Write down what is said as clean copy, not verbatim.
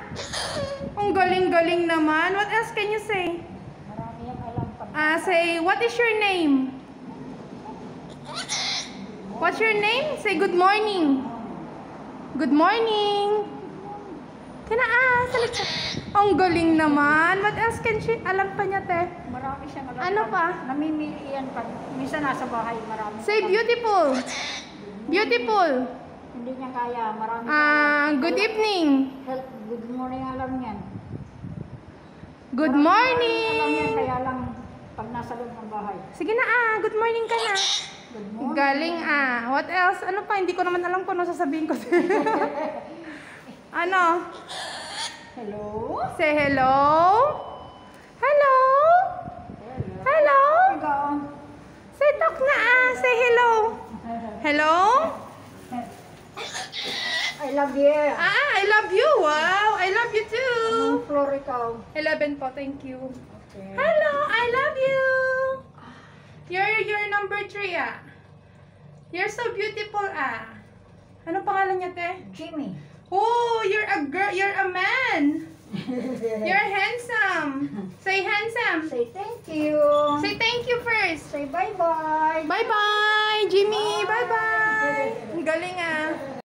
Ang galing-galing naman. What else can you say? Marami yung alam pa. Say, what is your name? What's your name? Say good morning. Good morning. Salita. Ang galing naman. What else can she? Alam pa niya, te. Marami siyang alam. Ano pa? Namimili yan pag minsan nasa bahay. Marami. Say beautiful. Beautiful. Hindi niya kaya. Marami. Good evening. Good morning alam niyan. Good Alam morning. yan kaya lang pag nasa loob ng bahay. Sige na good morning ka na. Good morning. Galing What else? Ano pa? Hindi ko naman alam kung ano sasabihin ko. Ano? Hello? Say hello. Hello. Hello. Ikaw. Say talk na Say hello. Hello. I love you. I love you. Wow. I love you too. Anong floor ikaw? 11 po. Thank you. Okay. Hello. I love you. You're number 3 You're so beautiful Ano pangalan niya, te? Jimmy. Oh, you're a girl. You're a man. You're handsome. Say handsome. Say thank you. Say thank you first. Say bye-bye. Bye-bye, Jimmy. Bye-bye. Ang galing